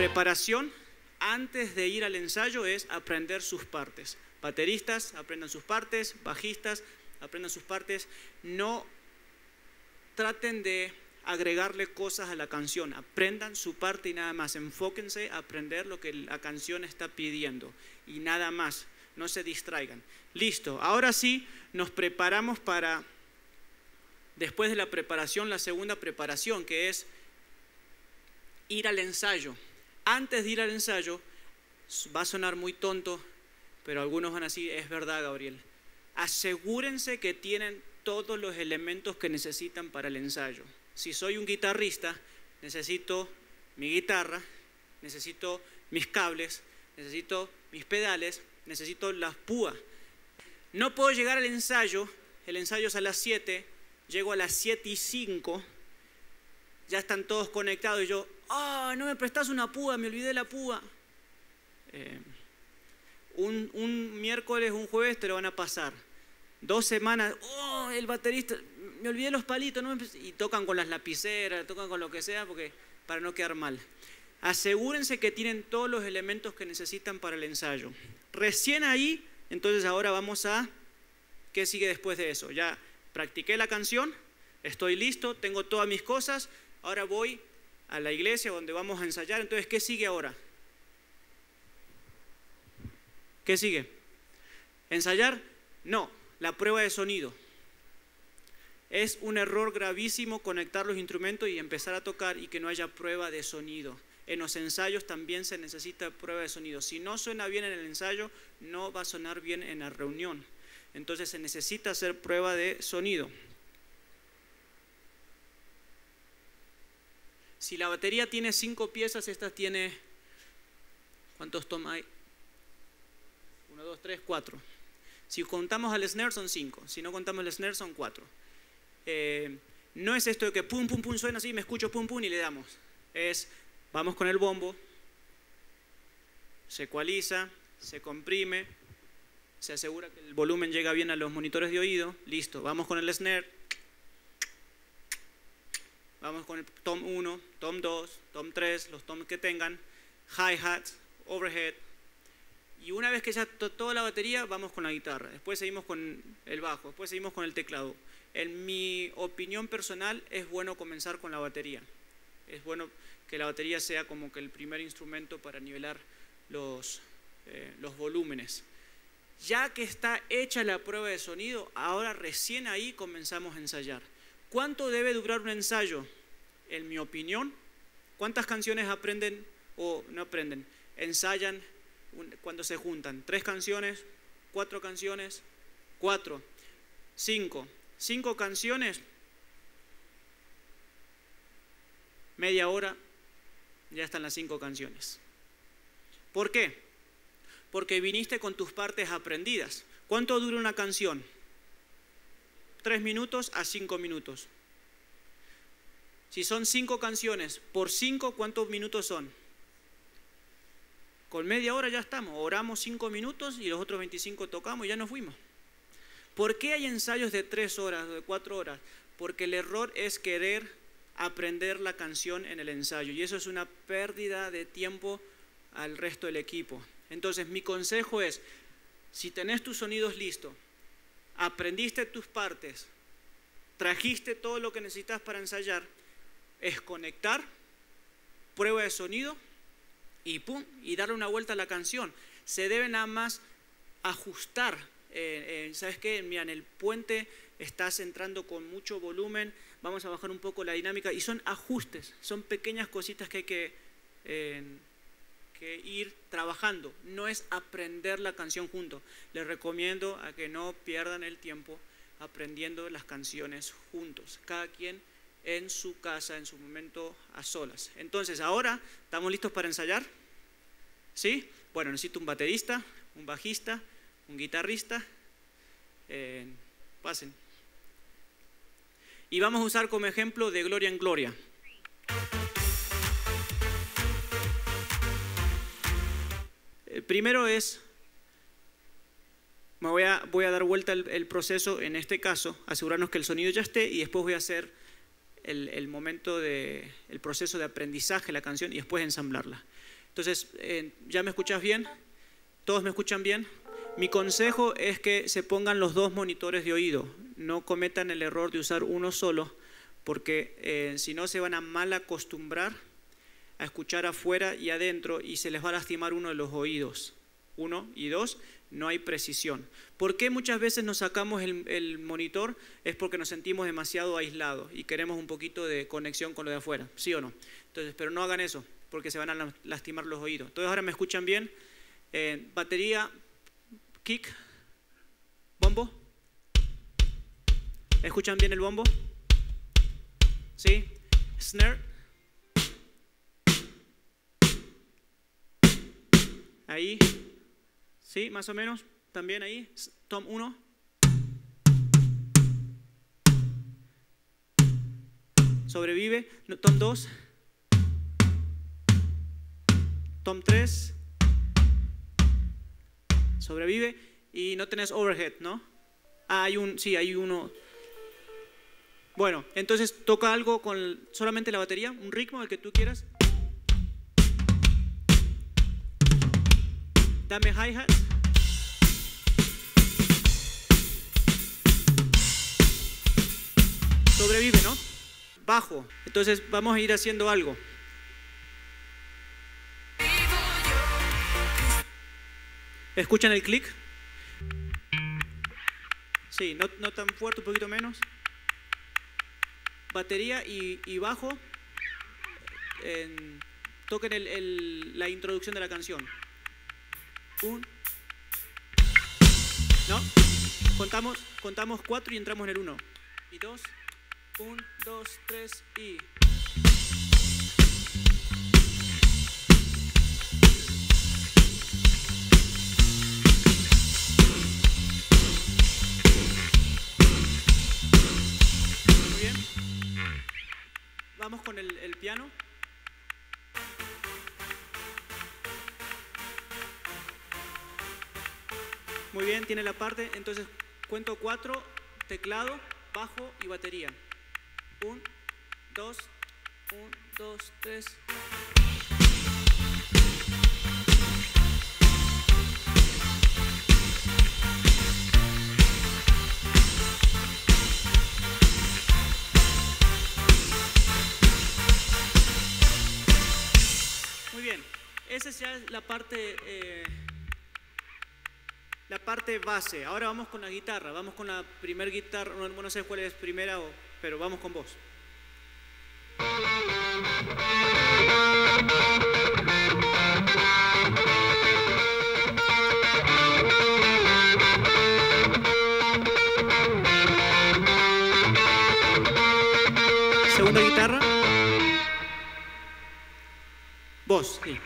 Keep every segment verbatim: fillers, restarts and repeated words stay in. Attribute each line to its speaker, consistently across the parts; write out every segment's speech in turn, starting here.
Speaker 1: preparación antes de ir al ensayo es aprender sus partes. Bateristas, aprendan sus partes. Bajistas, aprendan sus partes. No traten de agregarle cosas a la canción. Aprendan su parte y nada más. Enfóquense a aprender lo que la canción está pidiendo y nada más. No se distraigan. Listo. Ahora sí nos preparamos para, después de la preparación, la segunda preparación, que es ir al ensayo. Antes de ir al ensayo, va a sonar muy tonto, pero algunos van a decir, es verdad, Gabriel. Asegúrense que tienen todos los elementos que necesitan para el ensayo. Si soy un guitarrista, necesito mi guitarra, necesito mis cables, necesito mis pedales, necesito las púas. No puedo llegar al ensayo, el ensayo es a las siete, llego a las siete y cinco, ya están todos conectados y yo, ah, oh, no me prestás una púa, me olvidé la púa. Eh, un, un miércoles, un jueves te lo van a pasar. Dos semanas, oh, el baterista, me olvidé los palitos, no me... y tocan con las lapiceras, tocan con lo que sea porque, para no quedar mal. Asegúrense que tienen todos los elementos que necesitan para el ensayo. Recién ahí, entonces ahora vamos a, ¿qué sigue después de eso? Ya practiqué la canción, estoy listo, tengo todas mis cosas, ahora voy a la iglesia donde vamos a ensayar. Entonces, ¿qué sigue ahora? ¿Qué sigue? ¿Ensayar? No, la prueba de sonido. Es un error gravísimo conectar los instrumentos y empezar a tocar y que no haya prueba de sonido. En los ensayos también se necesita prueba de sonido. Si no suena bien en el ensayo, no va a sonar bien en la reunión. Entonces se necesita hacer prueba de sonido. Si la batería tiene cinco piezas, esta tiene, ¿cuántos toms hay? Uno, dos, tres, cuatro. Si contamos al snare son cinco, si no contamos el snare son cuatro. Eh, no es esto de que pum, pum, pum, suena así, me escucho pum, pum y le damos. Es, vamos con el bombo, se ecualiza, se comprime, se asegura que el volumen llega bien a los monitores de oído, listo, vamos con el snare. Vamos con el tom uno, tom dos, tom tres, los toms que tengan, hi-hat, overhead. Y una vez que ya toda la batería, vamos con la guitarra. Después seguimos con el bajo, después seguimos con el teclado. En mi opinión personal, es bueno comenzar con la batería. Es bueno que la batería sea como que el primer instrumento para nivelar los, eh, los volúmenes. Ya que está hecha la prueba de sonido, ahora recién ahí comenzamos a ensayar. ¿Cuánto debe durar un ensayo? En mi opinión, ¿cuántas canciones aprenden o no aprenden? Ensayan cuando se juntan. ¿Tres canciones? ¿Cuatro canciones? Cuatro. Cinco. Cinco canciones. Media hora. Ya están las cinco canciones. ¿Por qué? Porque viniste con tus partes aprendidas. ¿Cuánto dura una canción? Tres minutos a cinco minutos. Si son cinco canciones, por cinco, ¿cuántos minutos son? Con media hora ya estamos. Oramos cinco minutos y los otros veinticinco tocamos y ya nos fuimos. ¿Por qué hay ensayos de tres horas, de cuatro horas? Porque el error es querer aprender la canción en el ensayo y eso es una pérdida de tiempo al resto del equipo. Entonces mi consejo es, si tenés tus sonidos listos, aprendiste tus partes, trajiste todo lo que necesitas para ensayar, es conectar, prueba de sonido y pum, y darle una vuelta a la canción. Se debe nada más ajustar. Eh, eh, ¿Sabes qué? Mira, en el puente estás entrando con mucho volumen, vamos a bajar un poco la dinámica y son ajustes, son pequeñas cositas que hay que, eh, que ir trabajando. No es aprender la canción juntos. Les recomiendo a que no pierdan el tiempo aprendiendo las canciones juntos, cada quien en su casa, en su momento a solas. Entonces, ahora, ¿estamos listos para ensayar? ¿Sí? Bueno, necesito un baterista, un bajista, un guitarrista. Eh, pasen. Y vamos a usar como ejemplo de Gloria en Gloria. El primero es, me voy a, voy a dar vuelta el, el proceso en este caso, asegurarnos que el sonido ya esté y después voy a hacer el, el momento de, el proceso de aprendizaje de la canción y después ensamblarla. Entonces, eh, ¿ya me escuchas bien? ¿Todos me escuchan bien? Mi consejo es que se pongan los dos monitores de oído. No cometan el error de usar uno solo, porque eh, si no se van a mal acostumbrar a escuchar afuera y adentro y se les va a lastimar uno de los oídos. Uno y dos, no hay precisión. ¿Por qué muchas veces nos sacamos el, el monitor? Es porque nos sentimos demasiado aislados y queremos un poquito de conexión con lo de afuera, ¿sí o no? Entonces, pero no hagan eso, porque se van a lastimar los oídos. Entonces, ahora me escuchan bien. Eh, batería, kick, bombo. ¿Escuchan bien el bombo? ¿Sí? Snare. Ahí. ¿Sí? Más o menos. También ahí. Tom uno. Sobrevive. Tom dos. Tom tres. Sobrevive. Y no tenés overhead, ¿no? Ah, hay un, sí, hay uno. Bueno, entonces toca algo con solamente la batería, un ritmo, el que tú quieras. Dame hi-hat. Sobrevive, ¿no? Bajo. Entonces vamos a ir haciendo algo. ¿Escuchan el clic? Sí, no, no tan fuerte, un poquito menos. Batería y, y bajo. En, toquen el, el, la introducción de la canción. Un. ¿No? Contamos, contamos cuatro y entramos en el uno. Y dos. Un, dos, tres y. Muy bien. Vamos con el, el piano. Muy bien, tiene la parte. Entonces cuento cuatro, teclado, bajo y batería. Un, dos, un, dos, tres. Muy bien, esa ya es la parte, eh, la parte base. Ahora vamos con la guitarra, vamos con la primer guitarra, no, no sé cuál es primera, o, pero vamos con vos. Segunda guitarra. Vos, sí.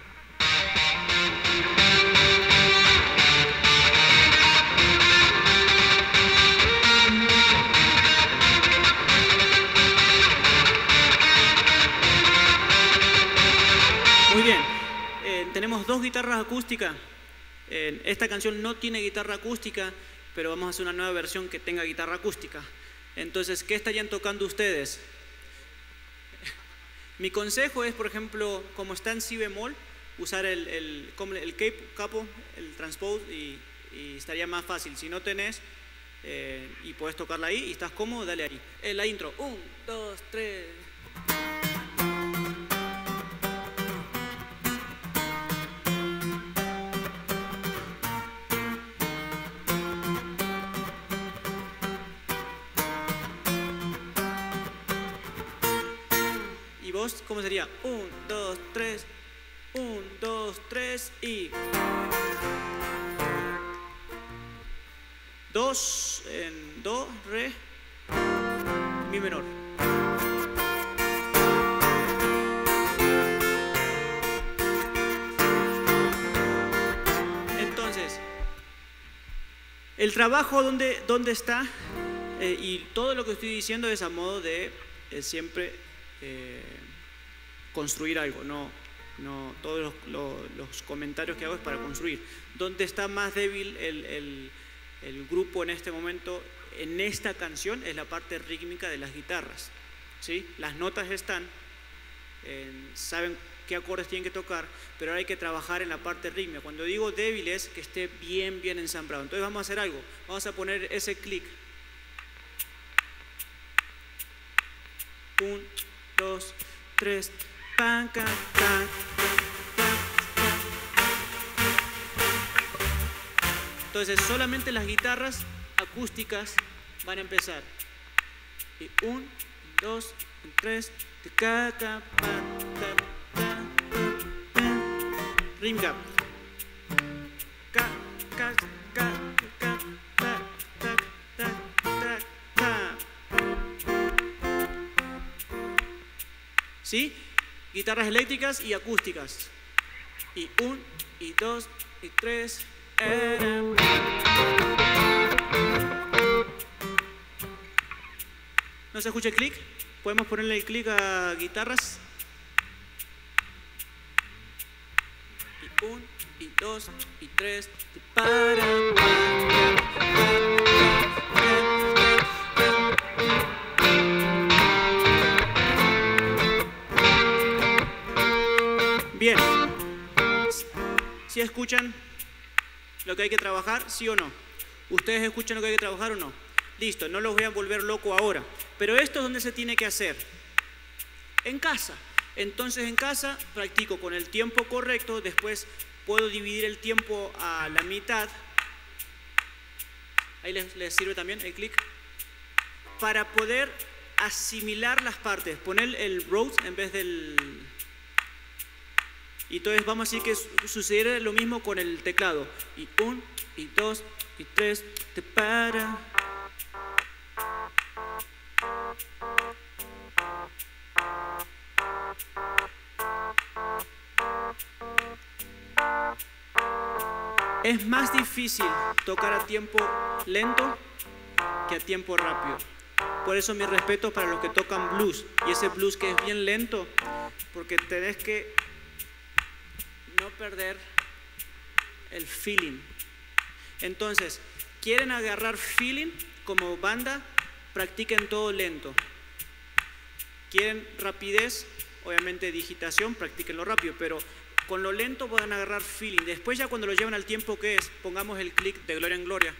Speaker 1: Muy bien, eh, tenemos dos guitarras acústicas. Eh, esta canción no tiene guitarra acústica, pero vamos a hacer una nueva versión que tenga guitarra acústica. Entonces, ¿qué estarían tocando ustedes? Mi consejo es, por ejemplo, como está en si bemol, usar el, el, el capo, el transpose y, y estaría más fácil. Si no tenés eh, y podés tocarla ahí y estás cómodo, dale ahí. Eh, la intro, un, dos, tres. ¿Cómo sería? Un, dos, tres. Un, dos, tres y. Dos en do, re, mi menor. Entonces, el trabajo, ¿dónde, dónde está? Eh, y todo lo que estoy diciendo es a modo de eh, siempre. Eh, construir algo, no, no todos los, los, los comentarios que hago es para construir. ¿Dónde está más débil el, el, el grupo en este momento? En esta canción es la parte rítmica de las guitarras, ¿sí? Las notas están, eh, saben qué acordes tienen que tocar, pero ahora hay que trabajar en la parte rítmica. Cuando digo débil es que esté bien, bien ensamblado. Entonces vamos a hacer algo, vamos a poner ese clic. Un, dos, tres, pan, can, can, can. Entonces solamente las guitarras acústicas van a empezar. Y un, dos, tres, ca, ca, pa, ta, ta, ta, rítmica. Ca, ca, ca, ca, ta, ta, ta, ta, ta. ¿Sí? Guitarras eléctricas y acústicas. Y un, y dos, y tres. ¿No se escucha el clic? ¿Podemos ponerle el clic a guitarras? Y un, y dos, y tres. Y para. Bien. ¿Sí escuchan lo que hay que trabajar? ¿Sí o no? ¿Ustedes escuchan lo que hay que trabajar o no? Listo, no los voy a volver loco ahora. Pero esto es donde se tiene que hacer. En casa. Entonces en casa practico con el tiempo correcto, después puedo dividir el tiempo a la mitad. Ahí les, les sirve también el clic. Para poder asimilar las partes, poner el Rhodes en vez del... Y entonces vamos a decir que sucederá lo mismo con el teclado. Y un, y dos, y tres, te para. Es más difícil tocar a tiempo lento que a tiempo rápido. Por eso mi respeto para los que tocan blues. Y ese blues que es bien lento, porque tenés que no perder el feeling. Entonces, ¿quieren agarrar feeling como banda? Practiquen todo lento. ¿Quieren rapidez? Obviamente digitación, practíquenlo rápido, pero con lo lento van a agarrar feeling. Después ya cuando lo llevan al tiempo que es, pongamos el clic de gloria en gloria.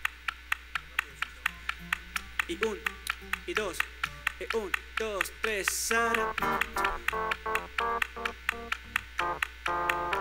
Speaker 1: Y un, y dos, y un, dos, tres, sara.